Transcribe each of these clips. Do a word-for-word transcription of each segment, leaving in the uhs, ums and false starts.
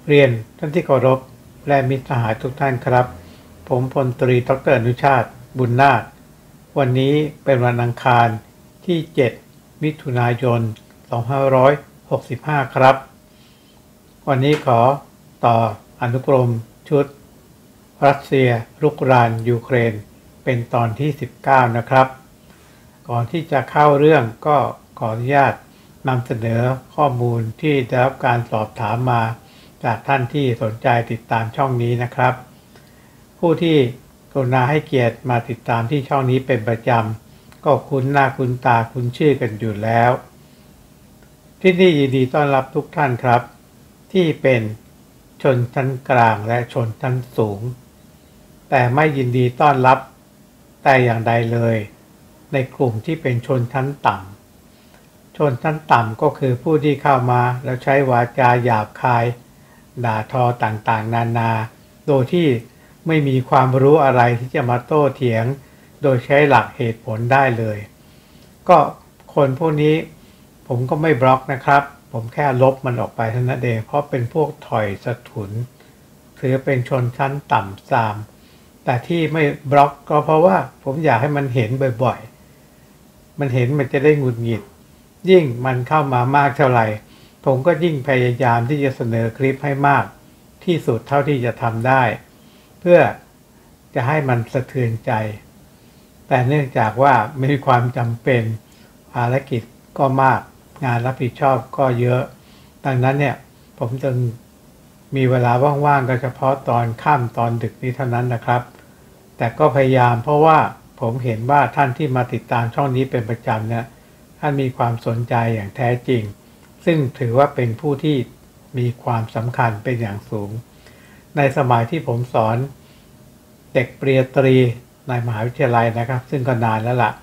เรียนท่านที่เคารพและมิตรสหายทุกท่านครับ ผมพลตรีดรอนุชาติบุญนาควันนี้เป็นวันอังคารที่เจ็ดมิถุนายนสองพันห้าร้อยหกสิบห้าครับ วันนี้ขอต่ออนุกรมชุดรัสเซียรุกรานยูเครนเป็นตอนที่สิบเก้านะครับ ก่อนที่จะเข้าเรื่องก็ขออนุญาตนำเสนอข้อมูลที่ได้รับการสอบถามมาจากท่านที่สนใจติดตามช่องนี้นะครับ ผู้ที่กรุณาให้เกียรติมาติดตามที่ช่องนี้เป็นประจำก็คุ้นหน้าคุ้นตาคุ้นชื่อกันอยู่แล้ว ที่นี่ยินดีต้อนรับทุกท่านครับที่เป็นชนชั้นกลางและชนชั้นสูงแต่ไม่ยินดีต้อนรับแต่อย่างใดเลยในกลุ่มที่เป็นชนชั้นต่ำชนชั้นต่ำก็คือผู้ที่เข้ามาแล้วใช้วาจาหยาบคายด่าทอต่างๆนานาโดยที่ไม่มีความรู้อะไรที่จะมาโต้เถียงโดยใช้หลักเหตุผลได้เลยก็คนพวกนี้ผมก็ไม่บล็อกนะครับผมแค่ลบมันออกไปเท่านั้นเองเพราะเป็นพวกถอยสะถุนถือเป็นชนชั้นต่ำทรามแต่ที่ไม่บล็อกก็เพราะว่าผมอยากให้มันเห็นบ่อยๆมันเห็นมันจะได้หงุดหงิดยิ่งมันเข้ามามากเท่าไหร่ผมก็ยิ่งพยายามที่จะเสนอคลิปให้มากที่สุดเท่าที่จะทำได้เพื่อจะให้มันสะเทือนใจแต่เนื่องจากว่าไม่มีความจำเป็นภารกิจก็มากงานรับผิดชอบก็เยอะดังนั้นเนี่ยผมจึงมีเวลาว่างๆก็เฉพาะตอนค่ำตอนดึกนี้เท่านั้นนะครับแต่ก็พยายามเพราะว่าผมเห็นว่าท่านที่มาติดตามช่องนี้เป็นประจำเนี่ยท่านมีความสนใจอย่างแท้จริงซึ่งถือว่าเป็นผู้ที่มีความสำคัญเป็นอย่างสูงในสมัยที่ผมสอนเด็กปริญญาตรีในมหาวิทยาลัยนะครับซึ่งก็นานแล้วล่ะ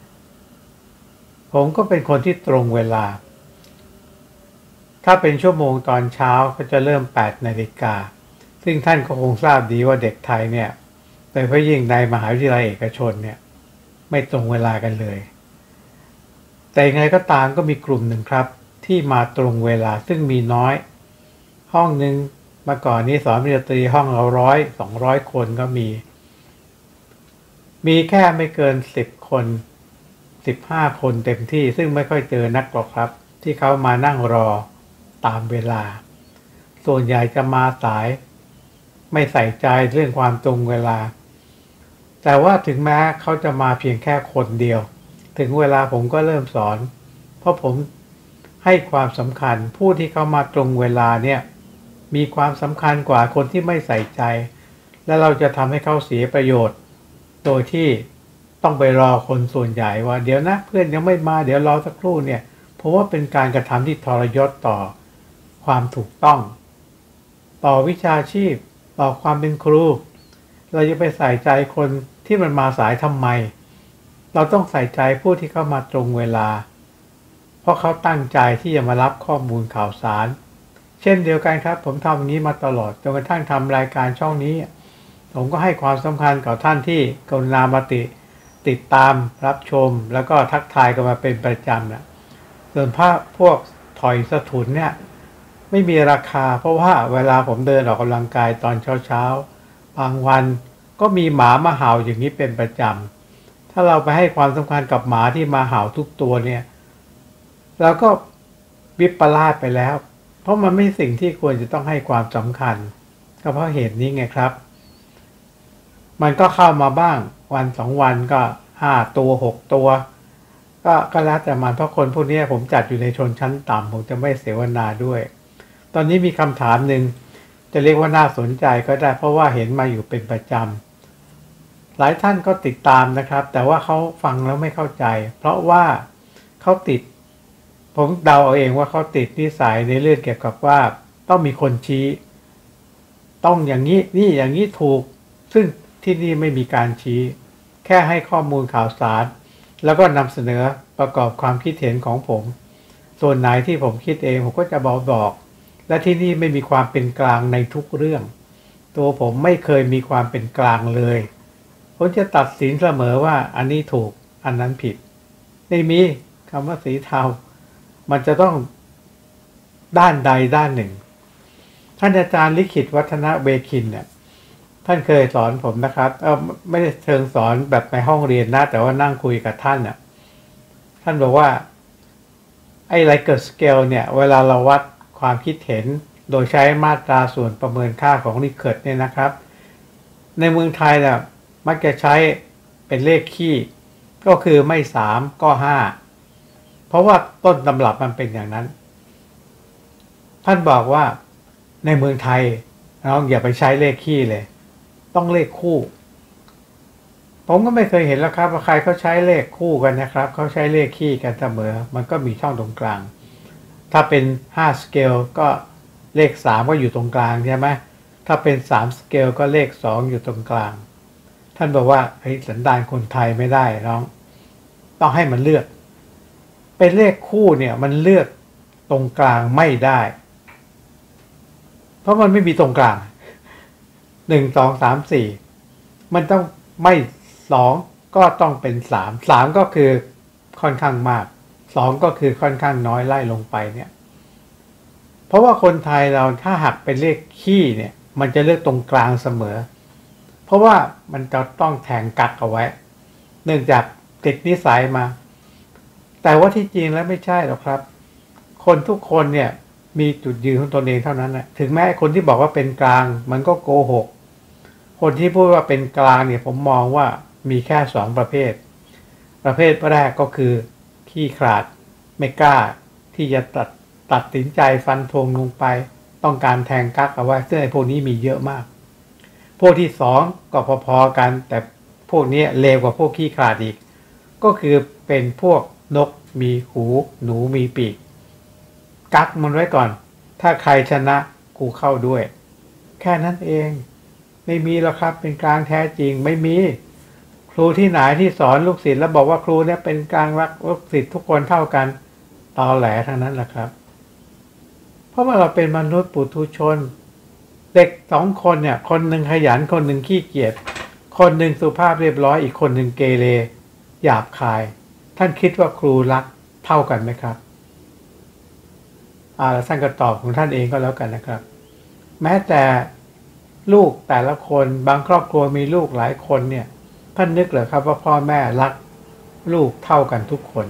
ผมก็เป็นคนที่ตรงเวลาถ้าเป็นชั่วโมงตอนเช้าก็จะเริ่มแปดนาฬิกาซึ่งท่านก็คงทราบดีว่าเด็กไทยเนี่ยโดยเฉพาะยิ่งในมหาวิทยาลัยเอกชนเนี่ยไม่ตรงเวลากันเลยแต่ยังไงก็ตามก็มีกลุ่มหนึ่งครับที่มาตรงเวลาซึ่งมีน้อยห้องหนึ่งเมื่อก่อนนี้สอนปริญญาตรีห้องเราร้อยสองร้อยคนก็มีมีแค่ไม่เกินสิบคนสิบห้าคนเต็มที่ซึ่งไม่ค่อยเจอนักหรอกครับที่เขามานั่งรอตามเวลาส่วนใหญ่จะมาสายไม่ใส่ใจเรื่องความตรงเวลาแต่ว่าถึงแม้เขาจะมาเพียงแค่คนเดียวถึงเวลาผมก็เริ่มสอนเพราะผมให้ความสำคัญผู้ที่เขามาตรงเวลาเนี่ยมีความสำคัญกว่าคนที่ไม่ใส่ใจและเราจะทำให้เขาเสียประโยชน์โดยที่ต้องไปรอคนส่วนใหญ่ว่าเดี๋ยวนะเพื่อนยังไม่มาเดี๋ยวรอสักครู่เนี่ยเพราะว่าเป็นการกระทำที่ทรยศต่อความถูกต้องต่อวิชาชีพต่อความเป็นครูเราจะไปใส่ใจคนที่มันมาสายทำไมเราต้องใส่ใจผู้ที่เข้ามาตรงเวลาเพราะเขาตั้งใจที่จะมารับข้อมูลข่าวสารเช่นเดียวกันครับผมทำอย่างนี้มาตลอดจนกระทั่งทำรายการช่องนี้ผมก็ให้ความสำคัญกับท่านที่กรุณามาติติดตามรับชมแล้วก็ทักทายกันมาเป็นประจำนะส่วนภาพพวกถอยสะถุนเนี่ยไม่มีราคาเพราะว่าเวลาผมเดินออกกำลังกายตอนเช้าๆบางวันก็มีหมามาเห่าอย่างนี้เป็นประจำถ้าเราไปให้ความสำคัญกับหมาที่มาเห่าทุกตัวเนี่ยเราก็วิปลาสไปแล้วเพราะมันไม่สิ่งที่ควรจะต้องให้ความสำคัญก็เพราะเหตุนี้ไงครับมันก็เข้ามาบ้างวันสองวันก็ห้าตัวหกตัวก็ก็แล้วแต่มันเพราะคนพวกนี้ผมจัดอยู่ในชนชั้นต่ำผมจะไม่เสวนาด้วยตอนนี้มีคำถามหนึ่งจะเรียกว่าน่าสนใจก็ได้เพราะว่าเห็นมาอยู่เป็นประจำหลายท่านก็ติดตามนะครับแต่ว่าเขาฟังแล้วไม่เข้าใจเพราะว่าเขาติดผมเดาเอาเองว่าเขาติดนิสัยในเรื่องเกี่ยวกับว่าต้องมีคนชี้ต้องอย่างนี้นี่อย่างนี้ถูกซึ่งที่นี่ไม่มีการชี้แค่ให้ข้อมูลข่าวสารแล้วก็นำเสนอประกอบความคิดเห็นของผมส่วนไหนที่ผมคิดเองผมก็จะบอกบอกและที่นี่ไม่มีความเป็นกลางในทุกเรื่องตัวผมไม่เคยมีความเป็นกลางเลยผมจะตัดสินเสมอว่าอันนี้ถูกอันนั้นผิดไม่มีคำว่าสีเทามันจะต้องด้านใดด้านหนึ่งท่านอาจารย์ลิขิตวัฒนะเวคินเนี่ยท่านเคยสอนผมนะครับเออไม่ได้เชิงสอนแบบในห้องเรียนนะแต่ว่านั่งคุยกับท่านน่ะท่านบอกว่าไอ้ไลเกอร์สเกลเนี่ยเวลาเราวัดความคิดเห็นโดยใช้มาตราส่วนประเมินค่าของลิเกิร์ตเนี่ยนะครับในเมืองไทยเนี่ยมักจะใช้เป็นเลขคี่ก็คือไม่สามก็ห้าเพราะว่าต้นตำรับมันเป็นอย่างนั้นท่านบอกว่าในเมืองไทยน้องอย่าไปใช้เลขคี่เลยต้องเลขคู่ผมก็ไม่เคยเห็นแล้วครับว่าใครเขาใช้เลขคู่กันนะครับเขาใช้เลขคี่กันเสมอมันก็มีช่องตรงกลางถ้าเป็นห้าสเกลก็เลขสามก็อยู่ตรงกลางใช่ไหมถ้าเป็นสามสเกลก็เลขสองอยู่ตรงกลางท่านบอกว่าเฮ้ยสันดานคนไทยไม่ได้น้องต้องให้มันเลือกเป็นเลขคู่เนี่ยมันเลือกตรงกลางไม่ได้เพราะมันไม่มีตรงกลางหนึ่งสองสามสี่มันต้องไม่สองก็ต้องเป็นสามสามก็คือค่อนข้างมากสองก็คือค่อนข้างน้อยไล่ลงไปเนี่ยเพราะว่าคนไทยเราถ้าหักเป็นเลขคี่เนี่ยมันจะเลือกตรงกลางเสมอเพราะว่ามันจะต้องแทงกักเอาไว้เนื่องจากติดนิสัยมาแต่ว่าที่จริงแล้วไม่ใช่หรอกครับคนทุกคนเนี่ยมีจุดยืนของตนเองเท่านั้นนะถึงแม้คนที่บอกว่าเป็นกลางมันก็โกหกคนที่พูดว่าเป็นกลางเนี่ยผมมองว่ามีแค่สองประเภทประเภทแรกก็คือขี้ขลาดไม่กล้าที่จะตัดตัดสินใจฟันธงลงไปต้องการแทงกักเอาไว้ซึ่งไอ้พวกนี้มีเยอะมากพวกที่สองก็พอๆกันแต่พวกนี้เลวกว่าพวกขี้ขลาดอีกก็คือเป็นพวกนกมีหูหนูมีปีกกักมันไว้ก่อนถ้าใครชนะกูเข้าด้วยแค่นั้นเองไม่มีหรอกครับเป็นกลางแท้จริงไม่มีครูที่ไหนที่สอนลูกศิษย์แล้วบอกว่าครูเนี่ยเป็นกลางรักลูกศิษย์ทุกคนเท่ากันตอแหลทั้งนั้นแหละครับเพราะว่าเราเป็นมนุษย์ปุถุชนเด็กสองคนเนี่ยคนหนึ่งขยันคนหนึ่งขี้เกียจคนหนึ่งสุภาพเรียบร้อยอีกคนหนึ่งเกเรหยาบคายท่านคิดว่าครูรักเท่ากันไหมครับอ่าแล้วท่านก็ตอบของท่านเองก็แล้วกันนะครับแม้แต่ลูกแต่ละคนบางครอบครัวมีลูกหลายคนเนี่ยท่านนึกเหรอครับว่าพ่อแม่รักลูกเท่ากันทุกคน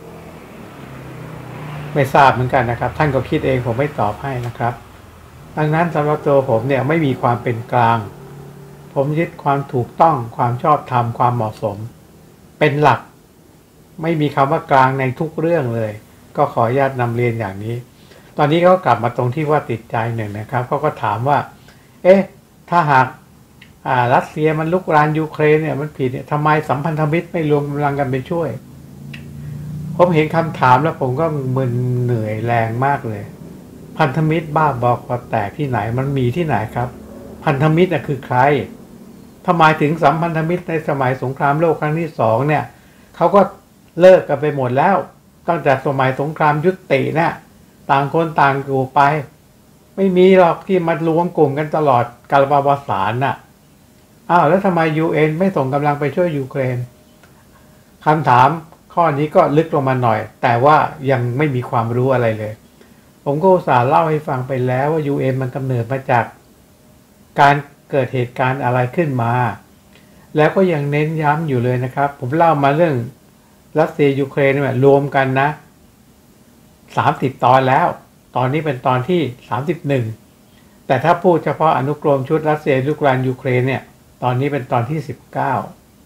ไม่ทราบเหมือนกันนะครับท่านก็คิดเองผมไม่ตอบให้นะครับดังนั้นสำหรับตัวผมเนี่ยไม่มีความเป็นกลางผมยึดความถูกต้องความชอบธรรมความเหมาะสมเป็นหลักไม่มีคำว่ากลางในทุกเรื่องเลยก็ขออนุญาตนำเรียนอย่างนี้ตอนนี้เขากลับมาตรงที่ว่าติดใจหนึ่งนะครับเขาก็ถามว่าเอ๊ะถ้าหากอ่ารัสเซียมันลุกรานยูเครนเนี่ยมันผิดเนี่ยทำไมสัมพันธมิตรไม่รวมกำลังกันไปช่วยผมเห็นคำถามแล้วผมก็มึนเหนื่อยแรงมากเลยพันธมิตรบ้าบอกว่าแตกที่ไหนมันมีที่ไหนครับพันธมิตรน่ะคือใครทำไมถึงสัมพันธมิตรในสมัยสงครามโลกครั้งที่สองเนี่ยเขาก็เลิกกันไปหมดแล้วตั้งแต่สมัยสงครามยุติเนี่ยต่างคนต่างอยู่ไปไม่มีหรอกที่มารวมกลุ่มกันตลอดกาลปวสานน่ะอ้าวแล้วทำไม ยู เอ็น ไม่ส่งกำลังไปช่วยยูเครนคำถามข้อนี้ก็ลึกลงมาหน่อยแต่ว่ายังไม่มีความรู้อะไรเลยผมก็อุตส่าห์เล่าให้ฟังไปแล้วว่า ยู เอ็น มันกำเนิดมาจากการเกิดเหตุการณ์อะไรขึ้นมาแล้วก็ยังเน้นย้ำอยู่เลยนะครับผมเล่ามาเรื่องรัสเซียยูเครนเนี่ยรวมกันนะสามสิบตอนแล้วตอนนี้เป็นตอนที่สามสิบเอ็ดแต่ถ้าพูดเฉพาะอนุกรมชุดรัสเซียลุกรานยูเครนเนี่ยตอนนี้เป็นตอนที่สิบเก้า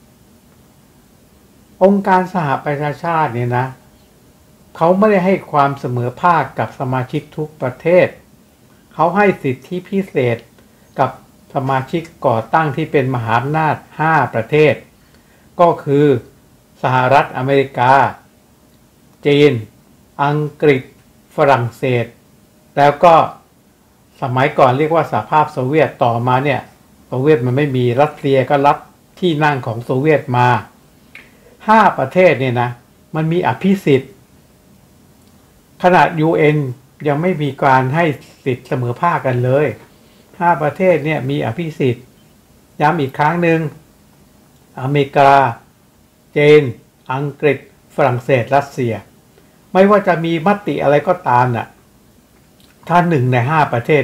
องค์การสหประชาชาติเนี่ยนะเขาไม่ได้ให้ความเสมอภาคกับสมาชิกทุกประเทศเขาให้สิทธิพิเศษกับสมาชิกก่อตั้งที่เป็นมหาอำนาจห้าประเทศก็คือสหรัฐอเมริกาจีนอังกฤษฝรั่งเศสแล้วก็สมัยก่อนเรียกว่าสหภาพโซเวียตต่อมาเนี่ยโซเวียตมันไม่มีรัสเซียก็รับที่นั่งของโซเวียตมาห้าประเทศเนี่ยนะมันมีอภิสิทธิ์ขนาด ยู เอ็น ยังไม่มีการให้สิทธิ์เสมอภาคกันเลยห้าประเทศเนี่ยมีอภิสิทธิ์ย้ำอีกครั้งหนึ่งอเมริกาจีนอังกฤษฝรั่งเศสรัสเซียไม่ว่าจะมีมติอะไรก็ตามน่ะถ้าหนึ่งในห้าประเทศเนี่ย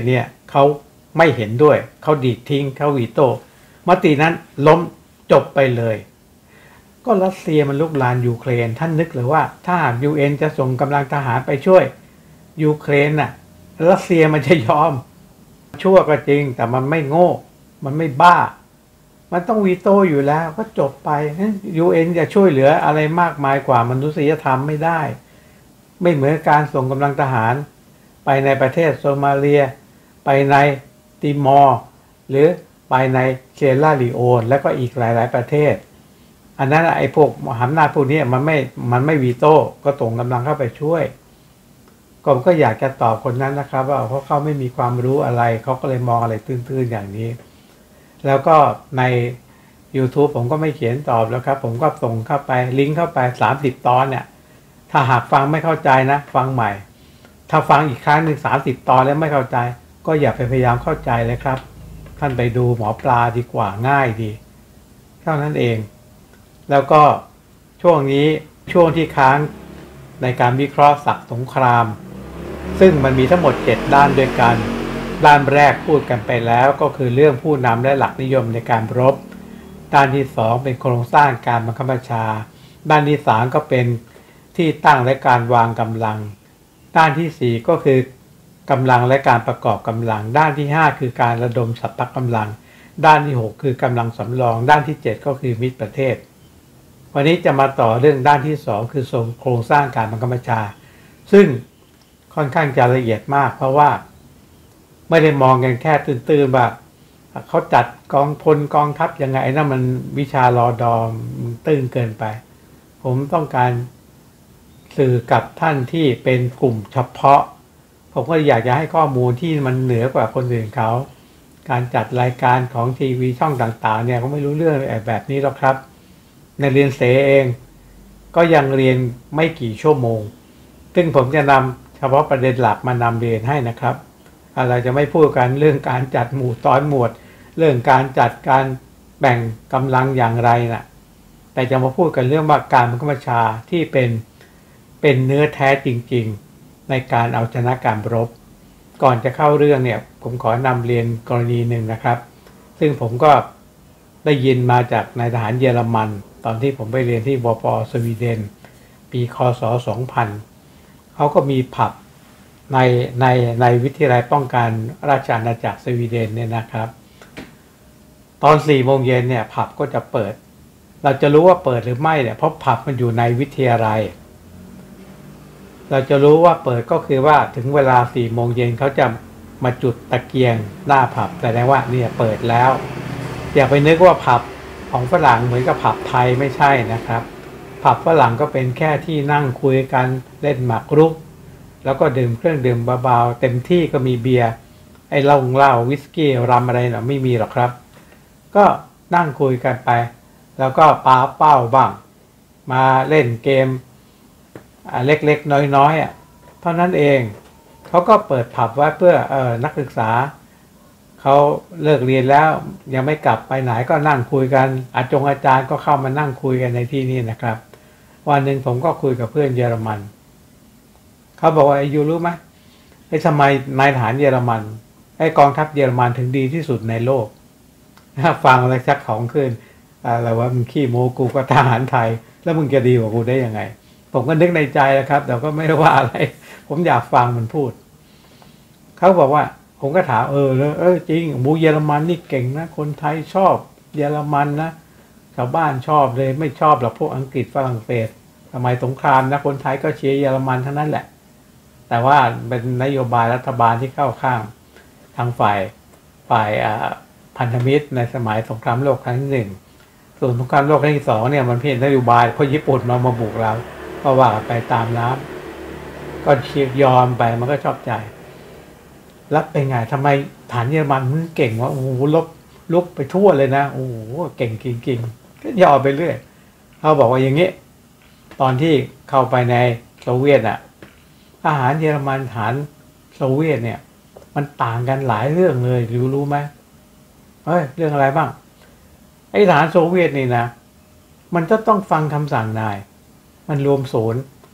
เขาไม่เห็นด้วยเขาดีดทิ้งเขาวีโต้มตินั้นล้มจบไปเลยก็รัสเซียมันลุกลานยูเครนท่านนึกหรือว่าถ้า ยู เอ็น จะส่งกำลังทหารไปช่วยยูเครนน่ะรัสเซียมันจะยอมชั่วก็จริงแต่มันไม่โง่มันไม่บ้ามันต้องวีโต้อยู่แล้วก็จบไป ยู เอ็น จะช่วยเหลืออะไรมากมายกว่ามนุษยธรรมไม่ได้ไม่เหมือนการส่งกำลังทหารไปในประเทศโซมาเลียไปในติมอร์หรือไปในเซราลีโอนและก็อีกหลายๆประเทศอันนั้นไอ้พวกอำนาจพวกนี้มันไม่มันไม่วีโต้ก็ส่งกำลังเข้าไปช่วยผมก็อยากจะตอบคนนั้นนะครับว่าเพราะเขาไม่มีความรู้อะไรเขาก็เลยมองอะไรตื้นๆอย่างนี้แล้วก็ใน YouTube ผมก็ไม่เขียนตอบแล้วครับผมก็ส่งเข้าไปลิงก์เข้าไปสามสิบตอนเนี่ยถ้าหากฟังไม่เข้าใจนะฟังใหม่ถ้าฟังอีกครั้งหนึ่งสามสิบตอนแล้วไม่เข้าใจก็อย่าไปพยายามเข้าใจเลยครับท่านไปดูหมอปลาดีกว่าง่ายดีเท่านั้นเองแล้วก็ช่วงนี้ช่วงที่ค้างในการวิเคราะห์ศักดิ์สงครามซึ่งมันมีทั้งหมดเจ็ดด้านด้วยกันด้านแรกพูดกันไปแล้วก็คือเรื่องผู้นำและหลักนิยมในการรบด้านที่สองเป็นโครงสร้างการบังคับบัญชาด้านที่สามก็เป็นที่ตั้งและการวางกำลังด้านที่สี่ก็คือกำลังและการประกอบกำลังด้านที่ห้าคือการระดมสัพพะกำลังด้านที่หกคือกำลังสำรองด้านที่เจ็ดก็คือมิตรประเทศวันนี้จะมาต่อเรื่องด้านที่สองคือโครงสร้างการบังคับบัญชาซึ่งค่อนข้างจะละเอียดมากเพราะว่าไม่ได้มองกันแค่ตื่นๆแบบเขาจัดกองพลกองทัพยังไงนั่นมันวิชารอดอมตื้นเกินไปผมต้องการสื่อกับท่านที่เป็นกลุ่มเฉพาะผมก็อยากจะให้ข้อมูลที่มันเหนือกว่าคนอื่นเขาการจัดรายการของทีวีช่องต่างๆเนี่ยเขาไม่รู้เรื่องแบบนี้หรอกครับในเรียนเสเองก็ยังเรียนไม่กี่ชั่วโมงซึ่งผมจะนำเฉพาะประเด็นหลักมานำเรียนให้นะครับเราจะไม่พูดกันเรื่องการจัดหมู่ตอนหมวดเรื่องการจัดการแบ่งกำลังอย่างไรนะแต่จะมาพูดกันเรื่องว่าการบังคับบัญชาที่เป็นเป็นเนื้อแท้จริงๆในการเอาชนะการรบก่อนจะเข้าเรื่องเนี่ยผมขอนำเรียนกรณีหนึ่งนะครับซึ่งผมก็ได้ยินมาจากนายทหารเยอรมันตอนที่ผมไปเรียนที่วปสวีเดนปีคศสองพันเขาก็มีผับในในในวิทยาลัยป้องกันราชอาณาจักรสวีเดนเนี่ยนะครับตอนสี่โมงเย็นเนี่ยผับก็จะเปิดเราจะรู้ว่าเปิดหรือไม่เนี่ยเพราะผับมันอยู่ในวิทยาลัยเราจะรู้ว่าเปิดก็คือว่าถึงเวลาสี่โมงเย็นเขาจะมาจุดตะเกียงหน้าผับแสดงว่าเนี่ยเปิดแล้วอย่าไปนึกว่าผับของฝรั่งเหมือนกับผับไทยไม่ใช่นะครับผับฝรั่งก็เป็นแค่ที่นั่งคุยกันเล่นหมากรุกแล้วก็ดื่มเครื่องดื่มเบาๆเต็มที่ก็มีเบียร์ไอ้เหล้าเหล้าวิสกี้รัมอะไรเนาะไม่มีหรอกครับก็นั่งคุยกันไปแล้วก็ปาเป้าบ้างมาเล่นเกมเล็กๆน้อยๆอ่ะเท่านั้นเองเขาก็เปิดผับไว้เพื่อเออนักศึกษาเขาเลิกเรียนแล้วยังไม่กลับไปไหนก็นั่งคุยกันอาจงอาจารย์ก็เข้ามานั่งคุยกันในที่นี่นะครับวันหนึ่งผมก็คุยกับเพื่อนเยอรมันเขาบอกว่าไอ้ยูรู้ไหมไอ้ทำไมนายทหารเยอรมันไอ้กองทัพเยอรมันถึงดีที่สุดในโลกฟังอะไรชักของขึ้นอะไรว่ามึงขี้โมกูก็ทหารไทยแล้วมึงจะดีกว่ากูได้ยังไงผมก็นึกในใจแล้วครับแต่ก็ไม่ได้ว่าอะไรผมอยากฟังมันพูดเขาบอกว่าผมก็ถามเออแล้วเออจริงหมูเยอรมันนี่เก่งนะคนไทยชอบเยอรมันนะชาวบ้านชอบเลยไม่ชอบหรอกพวกอังกฤษฝรั่งเศสสมัยสงครามนะคนไทยก็เชียร์เยอรมันทั้งนั้นแหละแต่ว่าเป็นนโยบายรัฐบาลที่เข้าข้างทางฝ่ายฝ่ายพันธมิตรในสมัยสงครามโลกครั้งที่หนึ่งส่วนสงครามโลกครั้งที่สองเนี่ยมันเพียงนโยบายเพราะญี่ปุ่นมามาบุกเราก็ว่าไปตามน้ำก็เชียร์ยอมไปมันก็ชอบใจแล้วเป็นไงทำไมฐานเยอรมันมันเก่งวะโอ้โหลบลุกไปทั่วเลยนะโอ้โหเก่งจริงๆก็ยอมไปเรื่อยเขาบอกว่าอย่างนี้ตอนที่เข้าไปในโซเวียตอ่ะทหารเยอรมันฐานโซเวียตเนี่ยมันต่างกันหลายเรื่องเลยรู้รู้ไหมเฮ้ยเรื่องอะไรบ้างไอ้ทหารโซเวียตนี่นะมันจะต้องฟังคำสั่งนายมันรวมศูนย์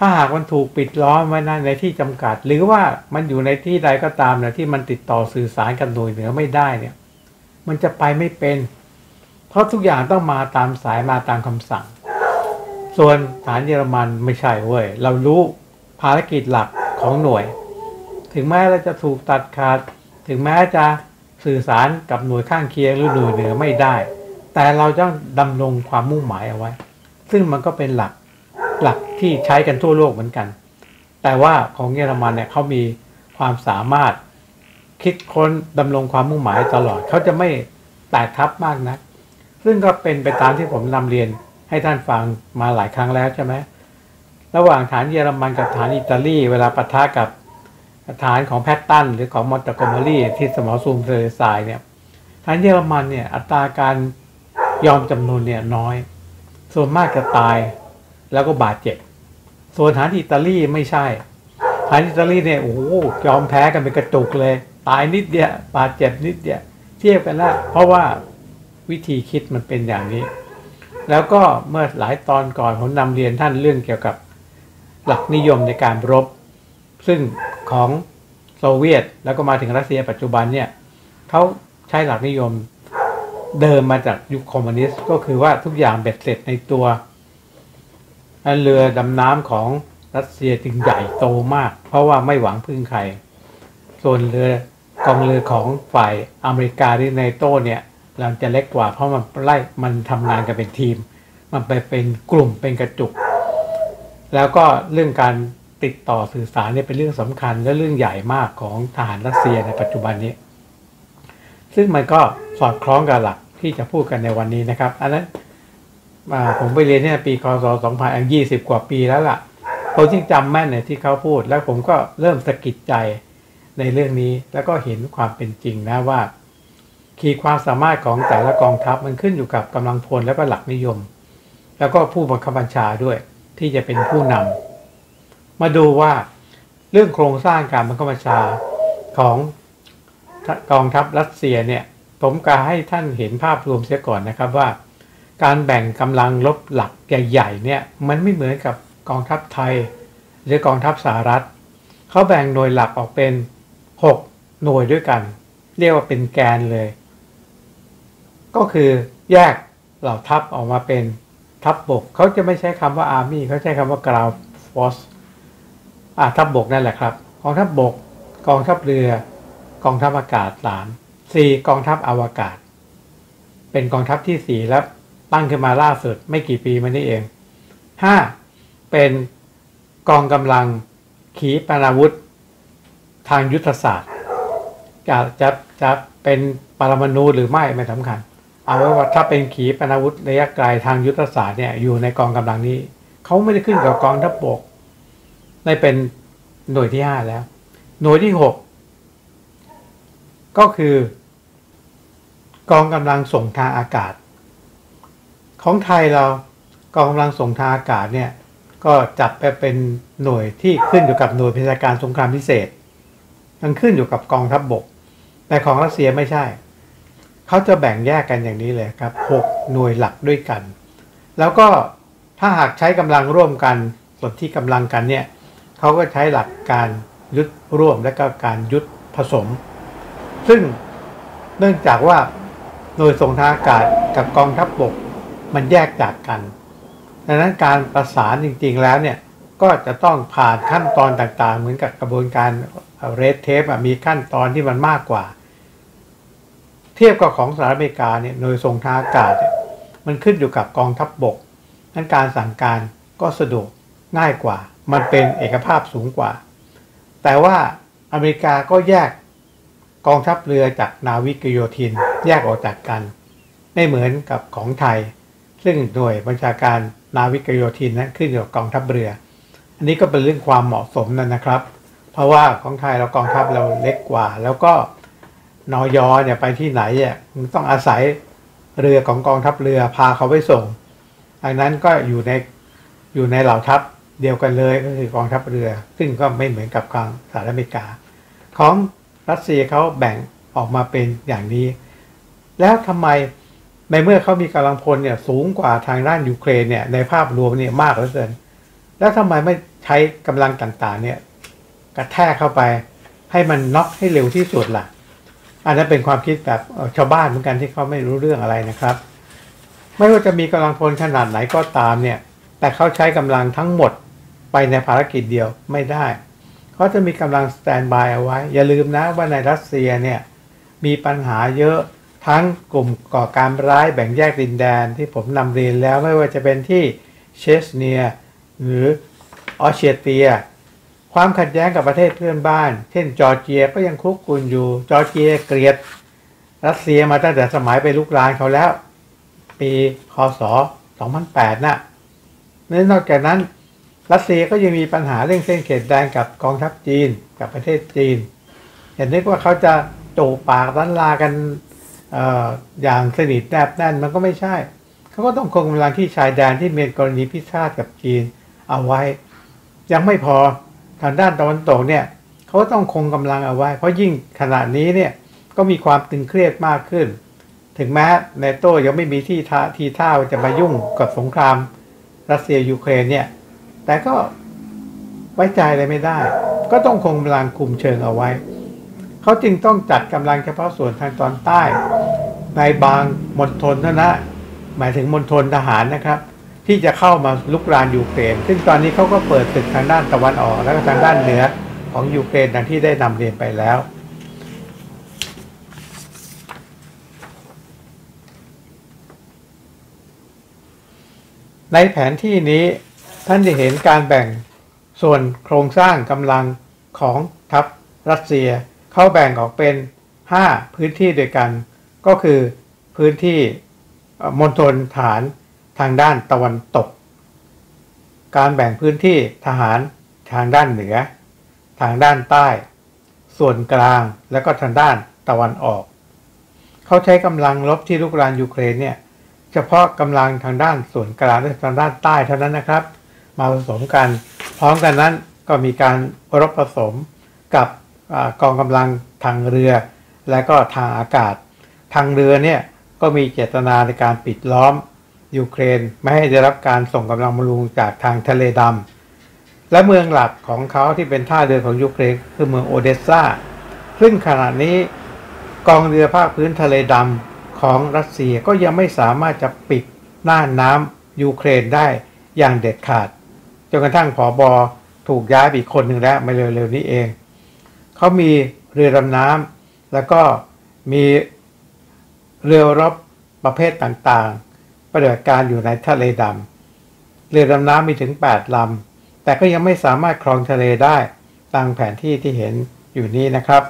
ถ้าหากมันถูกปิดล้อมไว้นะในที่จำกัดหรือว่ามันอยู่ในที่ใดก็ตามนะที่มันติดต่อสื่อสารกับหน่วยเหนือไม่ได้เนี่ยมันจะไปไม่เป็นเพราะทุกอย่างต้องมาตามสายมาตามคำสั่งส่วนฐานเยอรมันไม่ใช่เว้ยเรารู้ภารกิจหลักของหน่วยถึงแม้เราจะถูกตัดขาดถึงแม้จะสื่อสารกับหน่วยข้างเคียงหรือหน่วยเหนือไม่ได้แต่เราต้องดำรงความมุ่งหมายเอาไว้ซึ่งมันก็เป็นหลักหลักที่ใช้กันทั่วโลกเหมือนกันแต่ว่าของเยอรมันเนี่ยเขามีความสามารถคิดค้นดำรงความมุ่งหมายตลอดเขาจะไม่แตกทับมากนะซึ่งก็เป็นไปตามที่ผมนำเรียนให้ท่านฟังมาหลายครั้งแล้วใช่ไหมระหว่างฐานเยอรมันกับฐานอิตาลีเวลาปะทะกับฐานของแพตตันหรือของมอนตโกเมอรี่ที่สมอซูมเซอร์ไซน์เนี่ยฐานเยอรมันเนี่ยอัตราการยอมจำนวนเนี่ยน้อยส่วนมากจะตายแล้วก็บาดเจ็บส่วนฐานอิตาลีไม่ใช่ฐานอิตาลีเนี่ยโอ้โหยอมแพ้กันเป็นกระจุกเลยตายนิดเดียวบาดเจ็บนิดเดียวเทียบกันแล้วเพราะว่าวิธีคิดมันเป็นอย่างนี้แล้วก็เมื่อหลายตอนก่อนผมนำเรียนท่านเรื่องเกี่ยวกับหลักนิยมในการรบซึ่งของโซเวียตแล้วก็มาถึงรัสเซียปัจจุบันเนี่ยเขาใช้หลักนิยมเดิมมาจากยุคคอมมิวนิสต์ก็คือว่าทุกอย่างเบ็ดเสร็จในตัวเรือดำน้ำของรัสเซียจึงใหญ่โตมากเพราะว่าไม่หวังพึ่งใครส่วนเรือกองเรือของฝ่ายอเมริกาที่ในโต้เนี่ยเราจะเล็กกว่าเพราะมันไล่มันทำงานกันเป็นทีมมันไปเป็นกลุ่มเป็นกระจุกแล้วก็เรื่องการติดต่อสื่อสารเนี่ยเป็นเรื่องสำคัญและเรื่องใหญ่มากของทหารรัสเซียในปัจจุบันนี้ซึ่งมันก็สอดคล้องกับหลักที่จะพูดกันในวันนี้นะครับอันนั้นผมไปเรียนเนี่ยปีคศสองพันยี่สิบกว่าปีแล้วล่ะผมจึงจำแม่นในที่เขาพูดแล้วผมก็เริ่มสะกิดใจในเรื่องนี้แล้วก็เห็นความเป็นจริงนะว่าขีดความสามารถของแต่ละกองทัพมันขึ้นอยู่กับกำลังพลแล้วก็หลักนิยมแล้วก็ผู้บังคับบัญชาด้วยที่จะเป็นผู้นำมาดูว่าเรื่องโครงสร้างการบังคับบัญชาของกองทัพรัสเซียเนี่ยผมกาให้ท่านเห็นภาพรวมเสียก่อนนะครับว่าการแบ่งกำลังรบหลักใหญ่ๆเนี่ยมันไม่เหมือนกับกองทัพไทยหรือกองทัพสหรัฐเขาแบ่งหน่วยหลักออกเป็นหกหน่วยด้วยกันเรียกว่าเป็นแกนเลยก็คือแยกเหล่าทัพออกมาเป็นทัพบกเขาจะไม่ใช้คำว่า Army เขาใช้คำว่า Ground Force อ่าทัพบกนั่นแหละครับกองทัพบกกองทัพเรือกองทัพอากาศสามสี่กองทัพอวกาศเป็นกองทัพที่สี่แล้วตั้งขึ้นมาล่าสุดไม่กี่ปีมานี้เองห้าเป็นกองกำลังขีปนาวุธทางยุทธศาสตร์จะจะจะเป็นปรมาณูหรือไม่ไม่สำคัญเอาไว้ว่าถ้าเป็นขีปนาวุธระยะไกลทางยุทธศาสตร์เนี่ยอยู่ในกองกำลังนี้เขาไม่ได้ขึ้นกับกองทัพบกได้เป็นหน่วยที่ห้าแล้วหน่วยที่หกก็คือกองกำลังส่งทางอากาศของไทยเรากองกำลังส่งทางอากาศเนี่ยก็จัดไปเป็นหน่วยที่ขึ้นอยู่กับหน่วยพิจารการสงครามพิเศษมันขึ้นอยู่กับกองทัพบกแต่ของรัสเซียไม่ใช่เขาจะแบ่งแยกกันอย่างนี้เลยครับหกหน่วยหลักด้วยกันแล้วก็ถ้าหากใช้กำลังร่วมกันส่วนที่กำลังกันเนี่ยเขาก็ใช้หลักการยุทธร่วมและก็การยุทธผสมซึ่งเนื่องจากว่าหน่วยส่งทางอากาศกับกองทัพบกมันแยกจากกันดังนั้นการประสานจริงๆแล้วเนี่ยก็จะต้องผ่านขั้นตอนต่างๆเหมือนกับกระบวนการเรดเทปมีขั้นตอนที่มันมากกว่าเทียบกับของสหรัฐอเมริกาเนี่ยหน่วยส่งทางอากาศเนี่ยมันขึ้นอยู่กับกองทัพบกนั้นการสั่งการก็สะดวกง่ายกว่ามันเป็นเอกภาพสูงกว่าแต่ว่าอเมริกาก็แยกกองทัพเรือจากนาวิกโยธินแยกออกจากกันไม่เหมือนกับของไทยซึ่งหน่วยบัญชาการนาวิกโยธินนั้นขึ้นอยู่กับกองทัพเรืออันนี้ก็เป็นเรื่องความเหมาะสมนั่นนะครับเพราะว่าของไทยเรากองทัพเราเล็กกว่าแล้วก็นยเนี่ยไปที่ไหนเนี่ยมันต้องอาศัยเรือของกองทัพเรือพาเขาไปส่งดังนั้นก็อยู่ในอยู่ในเหล่าทัพเดียวกันเลยก็คือกองทัพเรือซึ่งก็ไม่เหมือนกับของสหรัฐอเมริกาของรัสเซียเขาแบ่งออกมาเป็นอย่างนี้แล้วทำไมในเมื่อเขามีกำลังพลเนี่ยสูงกว่าทางด้านยูเครนเนี่ยในภาพรวมเนี่ยมากเหลือเกินแล้วทำไมไม่ใช้ช้กำลังต่างๆเนี่ยกระแทกเข้าไปให้มันน็อกให้เร็วที่สุดล่ะอันนั้นเป็นความคิดแบบชาวบ้านเหมือนกันที่เขาไม่รู้เรื่องอะไรนะครับไม่ว่าจะมีกำลังพลขนาดไหนก็ตามเนี่ยแต่เขาใช้กำลังทั้งหมดไปในภารกิจเดียวไม่ได้เขาจะมีกำลังสแตนบายเอาไว้อย่าลืมนะว่าในรัสเซียเนี่ยมีปัญหาเยอะทั้งกลุ่มก่อการร้ายแบ่งแยกดินแดนที่ผมนำเรียนแล้วไม่ว่าจะเป็นที่เชชเนียหรือออสเตรียความขัดแย้งกับประเทศเพื่อนบ้านเช่นจอร์เจียก็ยังคุกคุนอยู่จอร์เจียเกลียดรัสเซียมาตั้งแต่สมัยไปลุกรานเขาแล้วปีคศสองพันแปดน่ะนอกจากนั้นรัสเซียก็ยังมีปัญหาเรื่องเส้นเขตแดนกับกองทัพจีนกับประเทศจีนเห็นได้ว่าเขาจะจูบปากล้านลากันเอ่ออย่างสนิทแนบแน่นมันก็ไม่ใช่เขาก็ต้องคงกำลังที่ชายแดนที่มีกรณีพิพาทกับจีนเอาไว้ยังไม่พอทางด้านตะวันตกเนี่ยเขาต้องคงกำลังเอาไว้เพราะยิ่งขณะนี้เนี่ยก็มีความตึงเครียดมากขึ้นถึงแม้เนโต้ยังไม่มีที่ท่าทีท่าว่าจะมายุ่งกับสงครามรัสเซียยูเครนเนี่ยแต่ก็ไว้ใจอะไรไม่ได้ก็ต้องคงกำลังคุมเชิงเอาไว้เขาจึงต้องจัดกำลังเฉพาะส่วนทางตอนใต้ในบางมณฑลเท่านั้นหมายถึงมณฑลทหารนะครับที่จะเข้ามาลุกรานยูเครนซึ่งตอนนี้เขาก็เปิดศึกทางด้านตะวันออกและก็ทางด้านเหนือของยูเครนดังที่ได้นำเรียนไปแล้วในแผนที่นี้ท่านจะเห็นการแบ่งส่วนโครงสร้างกำลังของทัพรัสเซียเขาแบ่งออกเป็นห้าพื้นที่ด้วยกันก็คือพื้นที่มณฑลฐานทางด้านตะวันตกการแบ่งพื้นที่ทหารทางด้านเหนือทางด้านใต้ส่วนกลางและก็ทางด้านตะวันออกเขาใช้กำลังรบที่ลุกรานยูเครนเนี่ยเฉพาะกำลังทางด้านส่วนกลางและทางด้านใต้เท่านั้นนะครับมาผสมกันพร้อมกันนั้นก็มีการรบผสมกับกองกำลังทางเรือและก็ทางอากาศทางเรือเนี่ยก็มีเจตนาในการปิดล้อมยูเครนไม่ให้ได้รับการส่งกำลังบำรุงจากทางทะเลดำและเมืองหลักของเขาที่เป็นท่าเรือของยูเครนคือเมืองโอเดสซาซึ่งขณะนี้กองเรือภาคพื้นทะเลดำของรัสเซียก็ยังไม่สามารถจะปิดน่านน้ำยูเครนได้อย่างเด็ดขาดจนกระทั่งผบ.ถูกย้ายไปอีกคนหนึ่งแล้วไม่เร็วๆนี้เองเขามีเรือดำน้ำแล้วก็มีเรือรบประเภทต่างๆปฏิบัติการอยู่ในทะเลดำเรือดำน้ำมีถึงแปดลำแต่ก็ยังไม่สามารถครองทะเลได้ตามแผนที่ที่เห็นอยู่นี้นะครับ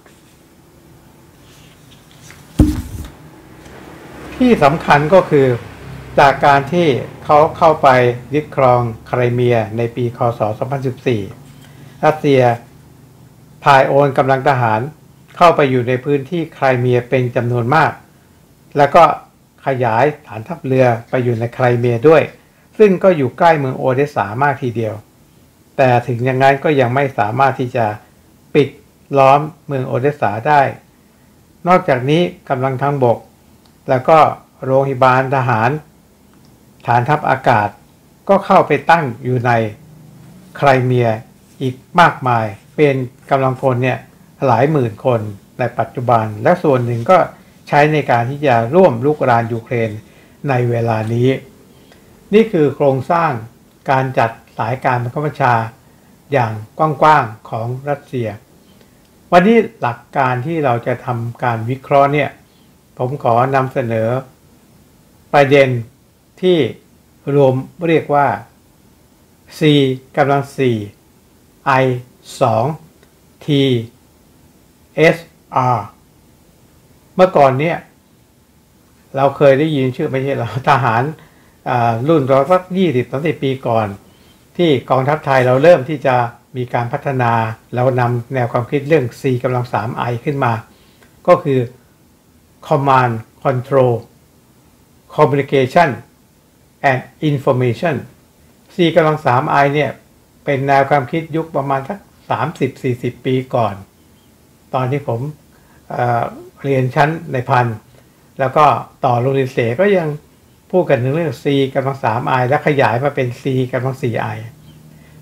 ที่สำคัญก็คือจากการที่เขาเข้าไปยึดครองไครเมียในปีคศสองพันสิบสี่รัสเซียพายโอนกำลังทหารเข้าไปอยู่ในพื้นที่ไครเมียเป็นจำนวนมากแล้วก็ขยายฐานทัพเรือไปอยู่ในไครเมียด้วยซึ่งก็อยู่ใกล้เมืองโอเดสสามากทีเดียวแต่ถึงอย่างนั้นก็ยังไม่สามารถที่จะปิดล้อมเมืองโอเดสสาได้นอกจากนี้กำลังทางบกแล้วก็โรงพยาบาลทหารฐานทัพอากาศก็เข้าไปตั้งอยู่ในไครเมียอีกมากมายเป็นกำลังพลเนี่ยหลายหมื่นคนในปัจจุบันและส่วนหนึ่งก็ใช้ในการที่จะร่วมลุกรานยูเครนในเวลานี้นี่คือโครงสร้างการจัดสายการบังคับบัญชาอย่างกว้างๆของรัสเซียวันนี้หลักการที่เราจะทำการวิเคราะห์เนี่ยผมขอนำเสนอประเด็นที่รวมเรียกว่า C กำลัง สี่ I สอง T S R เมื่อก่อนเนี่ยเราเคยได้ยินชื่อไม่ใช่เราทหารรุ่นเราสักยี่สิบ สามสิบปีก่อนที่กองทัพไทยเราเริ่มที่จะมีการพัฒนาแล้วนำแนวความคิดเรื่อง C กำลัง สาม I ขึ้นมาก็คือ Command Control Communication and Information C กำลัง สาม I เนี่ยเป็นแนวความคิดยุคประมาณสัก สามสิบถึงสี่สิบ ปีก่อนตอนที่ผมเอ่อเรียนชั้นในพันแล้วก็ต่อโรงเรียนเสก็ยังพูดกันถึงเรื่อง C กำลัง สาม I และขยายมาเป็น C กำลัง สี่ I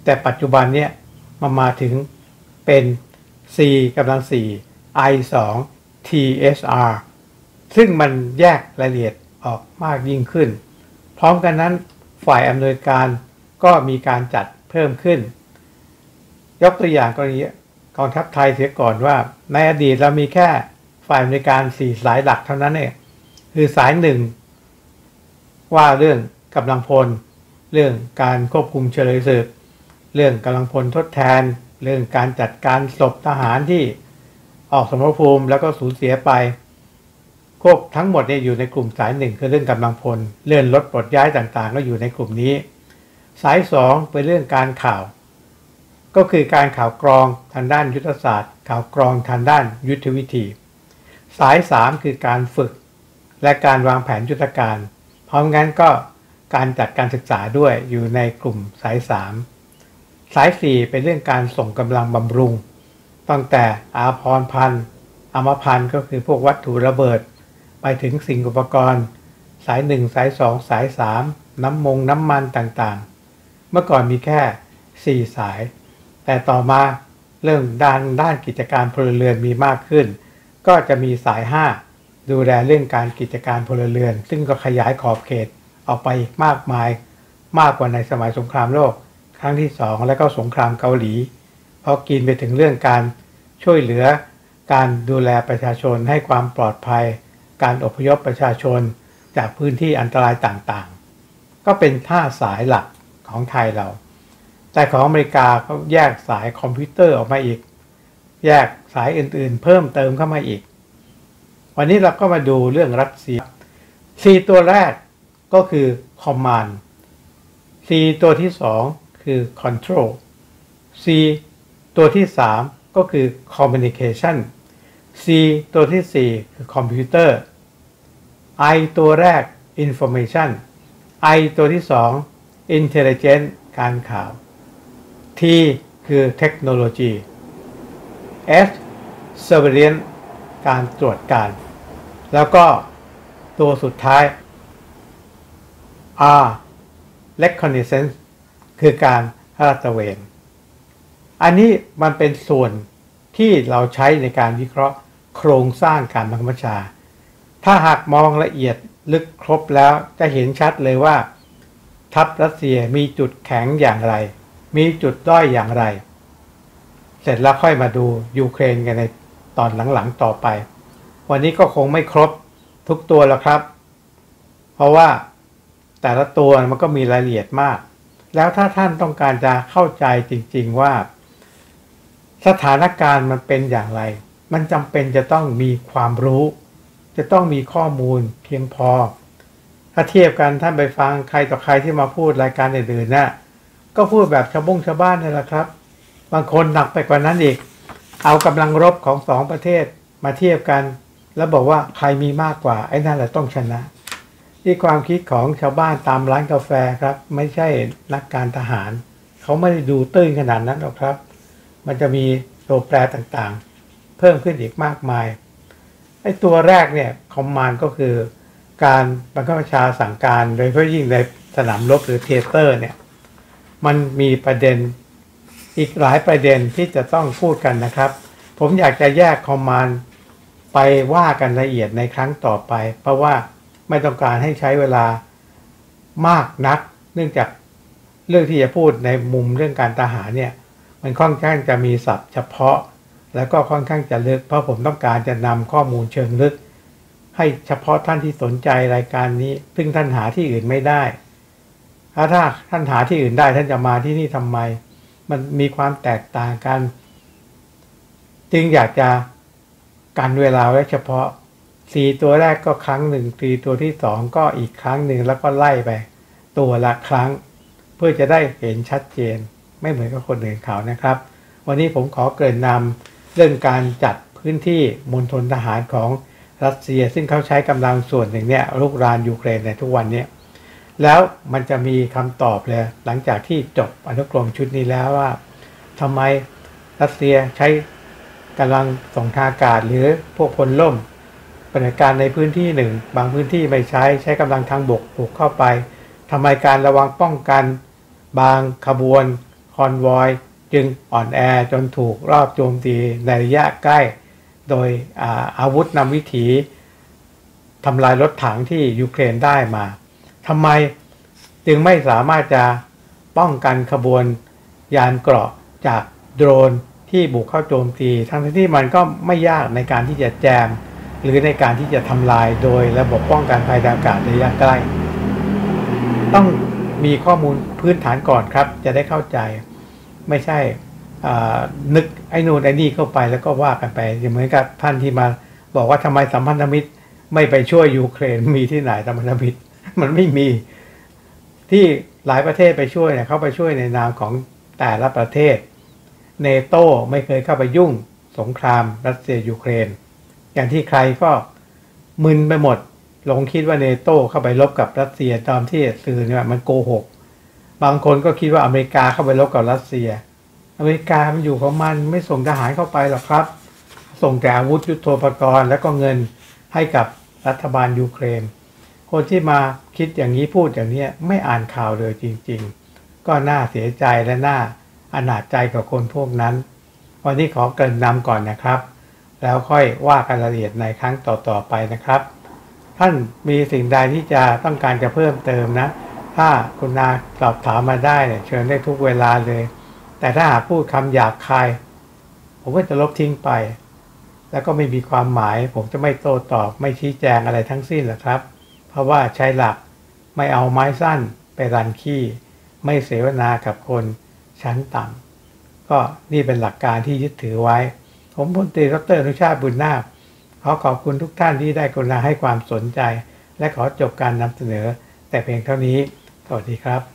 แต่ปัจจุบันเนี่ยมามาถึงเป็น C กำลังสี่ I สอง ที เอส อาร์ ซึ่งมันแยกรายละเอียดออกมากยิ่งขึ้นพร้อมกันนั้นฝ่ายอำนวยการก็มีการจัดเพิ่มขึ้นยกตัวอย่างกรณีกองทัพไทยเสียก่อนว่าในอดีตเรามีแค่ฝ่ายอำนวยการสี่สายหลักเท่านั้นเองคือสายหนึ่งว่าเรื่องกำลังพลเรื่องการควบคุมเฉลยศึกเรื่องกำลังพลทดแทนเรื่องการจัดการศพทหารที่ออกสมรภูมิแล้วก็สูญเสียไปควบทั้งหมดเนี่ยอยู่ในกลุ่มสายหนึ่งคือเรื่องกำลังพลเลื่อนลดปลดย้ายต่างๆก็อยู่ในกลุ่มนี้สายสองเป็นเรื่องการข่าวก็คือการข่าวกรองทางด้านยุทธศาสตร์ข่าวกรองทางด้านยุทธวิธีสายสามคือการฝึกและการวางแผนยุทธการพร้อมงั้นก็การจัดการศึกษาด้วยอยู่ในกลุ่มสายสามสายสี่เป็นเรื่องการส่งกำลังบำรุงตั้งแต่อาภรณ์พันธ์อมพันธ์ก็คือพวกวัตถุระเบิดไปถึงสิ่งอุปกรณ์สายหนึ่งสายสองสายสามน้ำมงน้ำมันต่างๆเมื่อก่อนมีแค่สี่สายแต่ต่อมาเรื่องด้านด้านกิจการพลเรือนมีมากขึ้นก็จะมีสายห้าดูแลเรื่องการกิจการพลเรือนซึ่งก็ขยายขอบเขตออกไปมากมายมากกว่าในสมัยสงครามโลกครั้งที่สองและก็สงครามเกาหลีเพราะกินไปถึงเรื่องการช่วยเหลือการดูแลประชาชนให้ความปลอดภัยการอพยพประชาชนจากพื้นที่อันตรายต่างๆก็เป็นท่าสายหลักของไทยเราแต่ของอเมริกาเขาแยกสายคอมพิวเตอร์ออกมาอีกแยกสายอื่นๆเพิ่มเติมเข้ามาอีกวันนี้เราก็มาดูเรื่องรัสเซีย C ตัวแรกก็คือ Command C ตัวที่สองคือ Control C ตัวที่สามก็คือ Communication C ตัวที่สี่คือ Computer I ตัวแรก Information I ตัวที่สอง Intelligence การข่าว T คือ Technology S Surveillance การตรวจการแล้วก็ตัวสุดท้าย R Reconnaissance คือการลาดตระเวนอันนี้มันเป็นส่วนที่เราใช้ในการวิเคราะห์โครงสร้างการบังคับบัญชาถ้าหากมองละเอียดลึกครบแล้วจะเห็นชัดเลยว่าทัพรัสเซียมีจุดแข็งอย่างไรมีจุดด้อยอย่างไรเสร็จแล้วค่อยมาดูยูเครนกันในตอนหลังๆต่อไปวันนี้ก็คงไม่ครบทุกตัวแล้วครับเพราะว่าแต่ละตัวมันก็มีรายละเอียดมากแล้วถ้าท่านต้องการจะเข้าใจจริงๆว่าสถานการณ์มันเป็นอย่างไรมันจำเป็นจะต้องมีความรู้จะต้องมีข้อมูลเพียงพอถ้าเทียบกันท่านไปฟังใครต่อใครที่มาพูดรายการอื่นๆน่ะก็พูดแบบชาวบ้งชาวบ้านนี่แหละครับบางคนหนักไปกว่านั้นอีกเอากำลังรบของสองประเทศมาเทียบกันแล้วบอกว่าใครมีมากกว่าไอ้นั่นแหละต้องชนะที่ความคิดของชาวบ้านตามร้านกาแฟครับไม่ใช่นักการทหารเขาไม่ได้ดูตื้นขนาดนั้นหรอกครับมันจะมีตัวแปรต่างๆเพิ่มขึ้นอีกมากมายไอ้ตัวแรกเนี่ยคอมมานด์ก็คือการบังคับบัญชาสั่งการโดยเฉพาะยิ่งในสนามรบหรือเทเตอร์เนี่ยมันมีประเด็นอีกหลายประเด็นที่จะต้องพูดกันนะครับผมอยากจะแยกคอมมานด์ไปว่ากันละเอียดในครั้งต่อไปเพราะว่าไม่ต้องการให้ใช้เวลามากนักเนื่องจากเรื่องที่จะพูดในมุมเรื่องการทหารเนี่ยมันค่อนข้างจะมีศัพท์เฉพาะแล้วก็ค่อนข้างจะลึกเพราะผมต้องการจะนำข้อมูลเชิงลึกให้เฉพาะท่านที่สนใจรายการนี้ซึ่งท่านหาที่อื่นไม่ได้ถ้าถ้าท่านหาที่อื่นได้ท่านจะมาที่นี่ทำไมมันมีความแตกต่างกันจึงอยากจะกันเวลาไว้เฉพาะสี่ตัวแรกก็ครั้งหนึ่งสี่ตัวที่สองก็อีกครั้งหนึ่งแล้วก็ไล่ไปตัวละครั้งเพื่อจะได้เห็นชัดเจนไม่เหมือนกับคนอื่นเขานะครับวันนี้ผมขอเกริ่นนำเรื่องการจัดพื้นที่มณฑลทหารของรัสเซียซึ่งเขาใช้กำลังส่วนหนึ่งเนี่ยรุกรานยูเครนในทุกวันนี้แล้วมันจะมีคำตอบเลยหลังจากที่จบอนุกรมชุดนี้แล้วว่าทำไมรัสเซียใช้กำลังส่งทางอากาศหรือพวกพลล่มปฏิบัติการในพื้นที่หนึ่งบางพื้นที่ไม่ใช้ใช้กำลังทางบกบุกเข้าไปทำไมการระวังป้องกันบางขบวนคอนวอยจึงอ่อนแอจนถูกรอบโจมตีในระยะใกล้โดยอาอาวุธนำวิถีทำลายรถถังที่ยูเครนได้มาทำไมจึงไม่สามารถจะป้องกันขบวนยานเกราะจากโดรนที่บุกเข้าโจมตีทั้งที่มันก็ไม่ยากในการที่จะแจมหรือในการที่จะทำลายโดยระบบป้องกันภัยทางอากาศระยะใกล้ต้องมีข้อมูลพื้นฐานก่อนครับจะได้เข้าใจไม่ใช่นึกไอ้นู่นไอ้นี่เข้าไปแล้วก็ว่ากันไปเหมือนกับท่านที่มาบอกว่าทำไมสัมพันธมิตรไม่ไปช่วยยูเครนมีที่ไหนสัมพันธมิตรมันไม่มีที่หลายประเทศไปช่วยเนี่ยเขาไปช่วยในนามของแต่ละประเทศเนโต้ไม่เคยเข้าไปยุ่งสงครามรัสเซียยูเครนอย่างที่ใครก็มึนไปหมดลงคิดว่าเนโต้เข้าไปรบกับรัสเซียตอนที่สื่อเนี่ยมันโกหกบางคนก็คิดว่าอเมริกาเข้าไปรบกับรัสเซียอเมริกามันอยู่ของมันไม่ส่งทหารเข้าไปหรอกครับส่งแต่อาวุธยุทโธปกรณ์และก็เงินให้กับรัฐบาลยูเครนคนที่มาคิดอย่างนี้พูดอย่างนี้ไม่อ่านข่าวเลยจริงๆก็น่าเสียใจและน่าอนาจใจกับคนพวกนั้นวันนี้ขอเกริ่นนำก่อนนะครับแล้วค่อยว่ากันรายละเอียดในครั้งต่อๆไปนะครับท่านมีสิ่งใดที่จะต้องการจะเพิ่มเติมนะถ้าคุณนาสอบถามมาได้เนี่ยเชิญได้ทุกเวลาเลยแต่ถ้าหากพูดคำหยาบคายผมก็จะลบทิ้งไปแล้วก็ไม่มีความหมายผมจะไม่โต้ตอบไม่ชี้แจงอะไรทั้งสิ้นหรอกครับเพราะว่าใช้หลักไม่เอาไม้สั้นไปรันขี้ไม่เสวนากับคนชั้นต่ำก็นี่เป็นหลักการที่ยึดถือไว้ผมพลตรีดร.อนุชาติบุญนาคขอขอบคุณทุกท่านที่ได้กรุณาให้ความสนใจและขอจบการนำเสนอแต่เพียงเท่านี้สวัสดีครับ